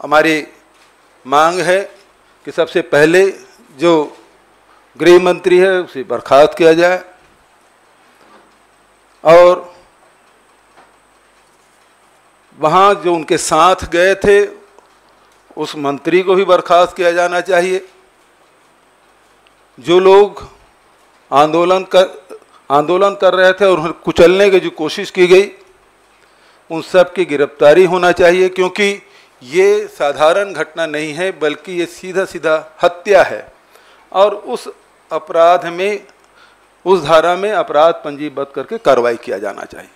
हमारी मांग है कि सबसे पहले जो गृह मंत्री है उसे बर्खास्त किया जाए और वहाँ जो उनके साथ गए थे उस मंत्री को भी बर्खास्त किया जाना चाहिए। जो लोग आंदोलन कर रहे थे और उन्हें कुचलने की जो कोशिश की गई उन सब की गिरफ्तारी होना चाहिए, क्योंकि ये साधारण घटना नहीं है बल्कि ये सीधा सीधा हत्या है और उस अपराध में, उस धारा में अपराध पंजीबद्ध करके कार्रवाई किया जाना चाहिए।